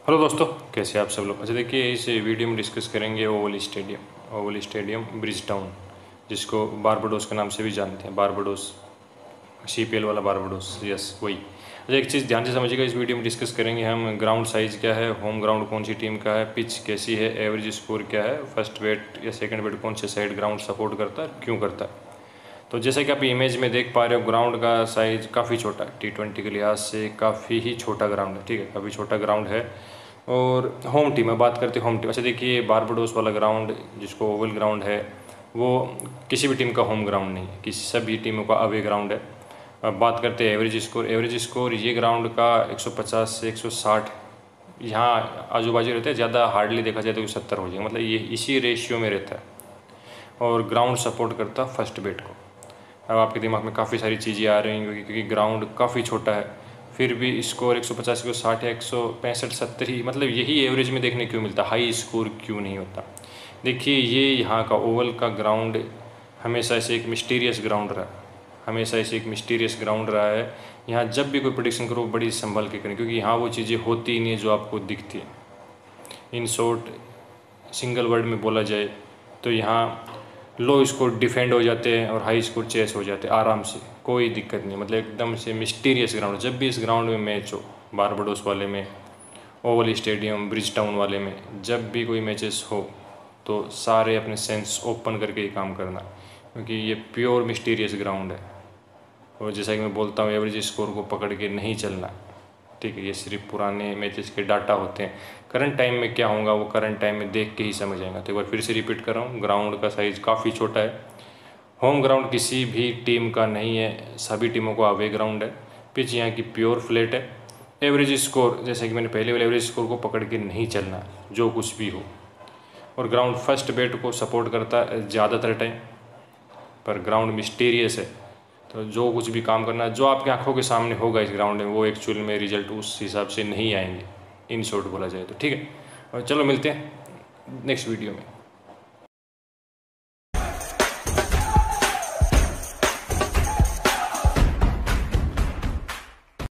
Hello दोस्तों, कैसे आप सब लोग। अच्छा देखिए, इस वीडियो में डिस्कस करेंगे ओवल स्टेडियम ब्रिज टाउन, जिसको बारबाडोस के नाम से भी जानते हैं। बारबाडोस, CPL वाला बारबाडोस, यस वही। अच्छा, एक चीज़ ध्यान से समझिएगा, इस वीडियो में डिस्कस करेंगे हम ग्राउंड साइज़ क्या है, होम ग्राउंड कौन सी टीम का है, पिच कैसी है, एवरेज स्कोर क्या है, फर्स्ट बैट या सेकंड बैट कौन से साइड ग्राउंड सपोर्ट करता है, क्यों करता है। तो जैसे कि आप इमेज में देख पा रहे हो, ग्राउंड का साइज़ काफ़ी छोटा है, T20 के लिहाज से काफ़ी ही छोटा ग्राउंड है। ठीक है, काफ़ी छोटा ग्राउंड है। और होम टीम है, बात करते हैं होम टीम। अच्छा देखिए, बारबाडोस वाला ग्राउंड जिसको ओवल ग्राउंड है, वो किसी भी टीम का होम ग्राउंड नहीं है, किसी सभी टीमों का अवे ग्राउंड है। अब बात करते हैं एवरेज स्कोर ये ग्राउंड का 150 से 160 यहाँ आजू बाजू रहता है। ज़्यादा हार्डली देखा जाए तो 70 हो जाएगा, मतलब ये इसी रेशियो में रहता है। और ग्राउंड सपोर्ट करता फर्स्ट बैट को। अब आपके दिमाग में काफ़ी सारी चीज़ें आ रही हैं, क्योंकि ग्राउंड काफ़ी छोटा है, फिर भी स्कोर 150 को 60 या 165 70 ही, मतलब यही एवरेज में देखने क्यों मिलता, हाई स्कोर क्यों नहीं होता। देखिए, ये यहाँ का ओवल का ग्राउंड हमेशा से एक मिस्टीरियस ग्राउंड रहा है, हमेशा से एक मिस्टीरियस ग्राउंड रहा है। यहाँ जब भी कोई प्रेडिक्शन करो बड़ी संभल के करें, क्योंकि यहाँ वो चीज़ें होती ही नहीं है जो आपको दिखती है। इन शॉर्ट, सिंगल वर्ड में बोला जाए तो यहाँ लो स्कोर डिफेंड हो जाते हैं और हाई स्कोर चेस हो जाते हैं आराम से, कोई दिक्कत नहीं। मतलब एकदम से मिस्टीरियस ग्राउंड। जब भी इस ग्राउंड में मैच हो, बारबाडोस वाले में, ओवल स्टेडियम ब्रिज टाउन वाले में, जब भी कोई मैचेस हो तो सारे अपने सेंस ओपन करके ही काम करना, क्योंकि ये प्योर मिस्टीरियस ग्राउंड है। और जैसा कि मैं बोलता हूँ, एवरेज स्कोर को पकड़ के नहीं चलना। ठीक है, ये सिर्फ पुराने मैचेस के डाटा होते हैं। करंट टाइम में क्या होगा वो करंट टाइम में देख के ही समझ आएगा। तो एक बार फिर से रिपीट कर रहा हूँ, ग्राउंड का साइज़ काफ़ी छोटा है, होम ग्राउंड किसी भी टीम का नहीं है, सभी टीमों का अवे ग्राउंड है। पिच यहाँ की प्योर फ्लैट है। एवरेज स्कोर, जैसे कि मैंने पहले वाले एवरेज स्कोर को पकड़ के नहीं चलना, जो कुछ भी हो। और ग्राउंड फर्स्ट बैट को सपोर्ट करता है ज़्यादातर टाइम, पर ग्राउंड मिस्टीरियस है। तो जो कुछ भी काम करना, जो आपकी आंखों के सामने होगा इस ग्राउंड में, वो एक्चुअल में रिजल्ट उस हिसाब से नहीं आएंगे, इन शॉर्ट बोला जाए तो। ठीक है, और चलो मिलते हैं नेक्स्ट वीडियो में।